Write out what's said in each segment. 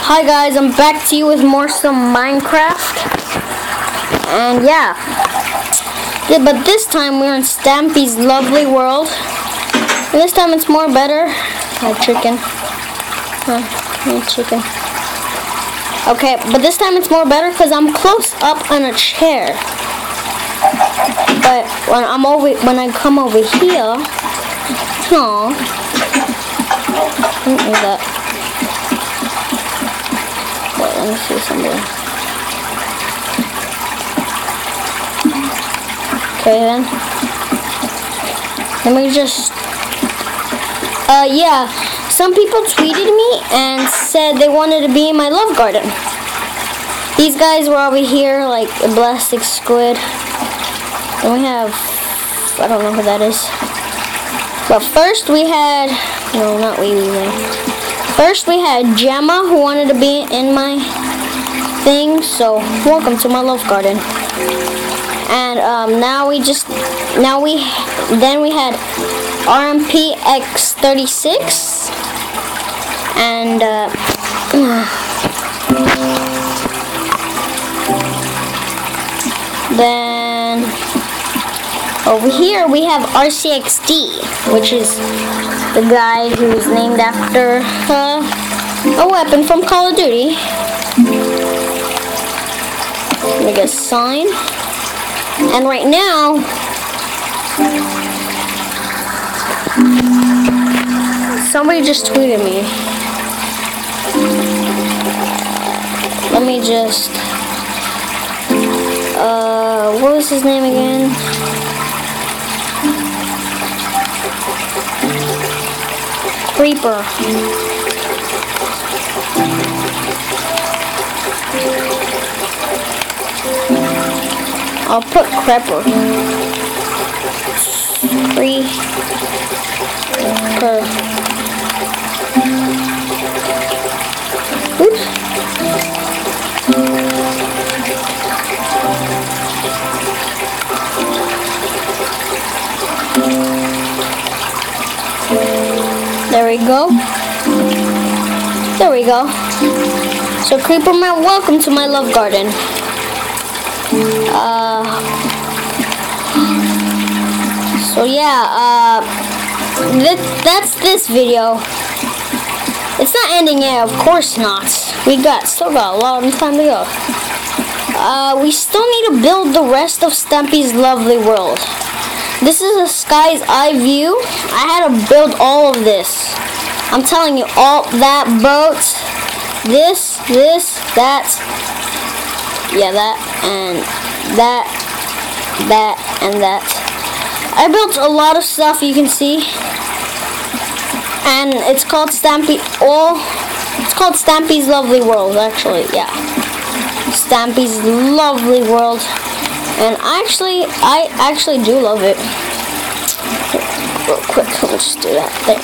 Hi guys, I'm back to you with some Minecraft. And yeah, but this time we're in Stampy's lovely world. And this time it's more better. Chicken. Chicken. Okay, but this time it's more better because I'm close up on a chair. But when I come over here, don't do that. Wait, let me see something. Okay then. Let me just. Yeah. Some people tweeted me and said they wanted to be in my love garden. These guys were over here, like a plastic squid. And we have, I don't know who that is. But first we had, no, not we. First we had Gemma who wanted to be in my thing. So welcome to my love garden. And then we had RMPX36 and then over here we have RCXD, which is the guy who's named after a weapon from Call of Duty. Make a sign. And right now, somebody just tweeted me. Let me just, what was his name again? Creeper. I'll put Creeper. Oops. There we go. There we go. So Creeper Man, welcome to my love garden. So yeah, that's this video. It's not ending yet, of course not. We still got a lot of time to go. We still need to build the rest of Stampy's lovely world. This is a sky's eye view. I had to build all of this. I'm telling you, all that boat, this, that, yeah, that, and that, and that. I built a lot of stuff, you can see. And it's called it's called Stampy's Lovely World, actually, yeah. Stampy's Lovely World. And I actually do love it. Real quick, let me just do that. There.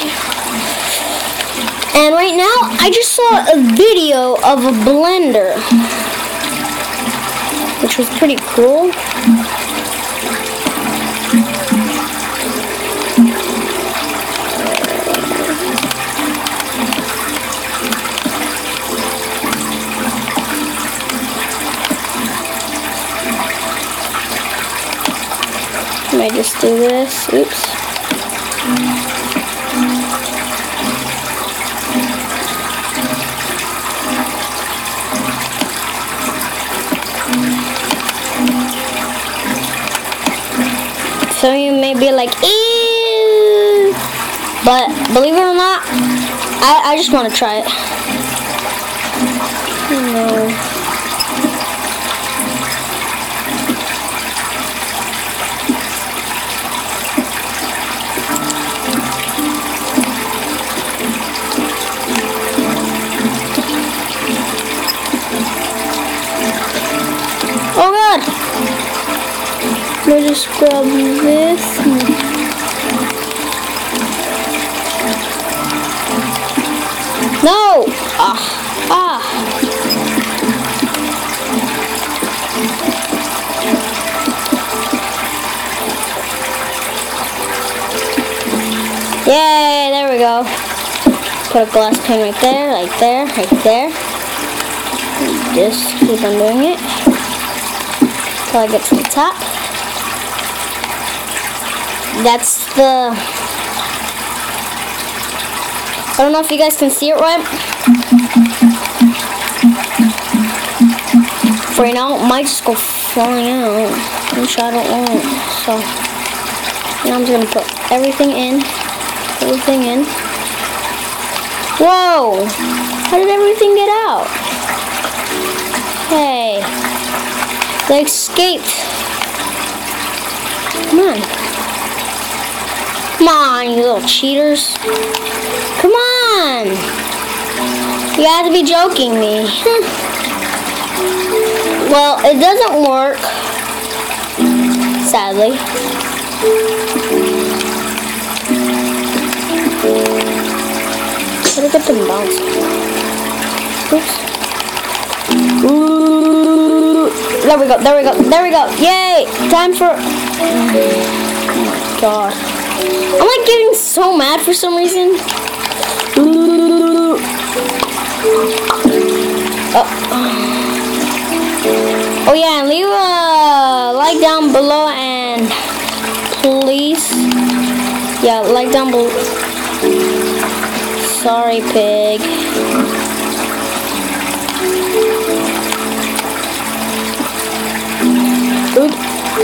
And right now, I just saw a video of a blender, which was pretty cool. Let me just do this. Oops. Some of you may be like, ew, but believe it or not, I just want to try it. No. Oh God! Let me just grab this. No! Yay! There we go. put a glass pane right there, right there, right there. Just keep on doing it till I get to the top. That's the... I don't know if you guys can see it right. For right now, it might just go flying out, which I don't want. So now I'm just gonna put everything in. Everything in. Whoa! How did everything get out? Hey, they escaped. Come on. Come on, you little cheaters. Come on. You have to be joking me. Well, it doesn't work. Sadly. Look at them bounce. Oops. Ooh. There we go, there we go, there we go. Yay! Time for... Oh my god. I'm like getting so mad for some reason. Oh yeah, and leave a like down below and please. Yeah, like down below. Sorry, pig. Oop.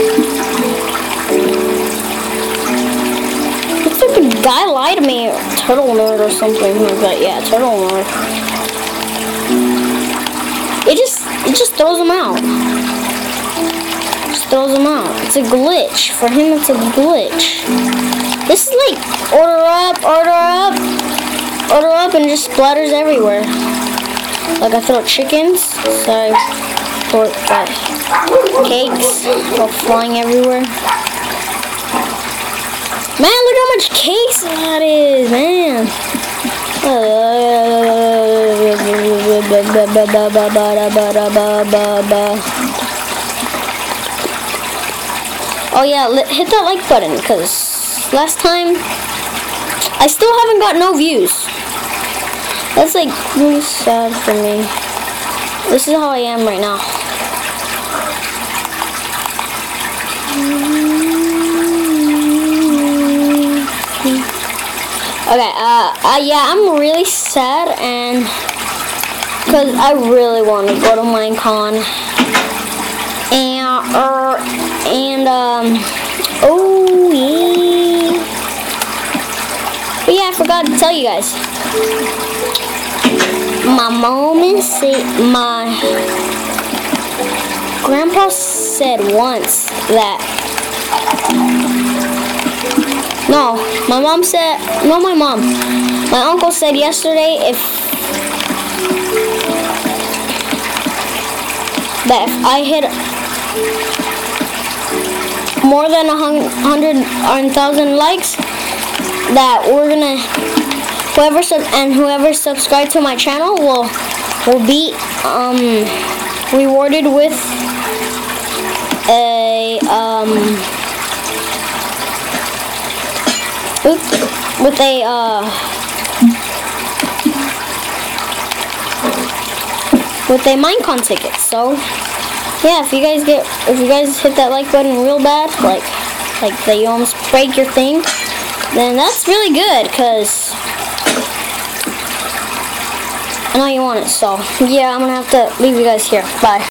Looks like the guy lied to me. Turtle nerd or something like that. Yeah, turtle nerd. It just throws him out. Just throws him out. It's a glitch. For him, it's a glitch. This is like order up, and it just splatters everywhere. Like I throw chickens. Sorry, pork, but cakes go flying everywhere. Man, look how much cakes that is, man. Oh yeah, hit that like button, because last time I still haven't got no views. That's like really sad for me. This is how I am right now. Okay, yeah, I'm really sad, and because I really want to go to Minecon, oh yeah, but yeah, I forgot to tell you guys. My grandpa said once that. No, my mom said, no, my uncle said yesterday if I hit more than 100 or 1,000 likes, that we're gonna, whoever subscribed to my channel will be rewarded with a with a Minecon ticket. So yeah, if you guys hit that like button real bad, like that you almost break your thing, then that's really good, cause I know you want it. So yeah, I'm gonna have to leave you guys here. Bye.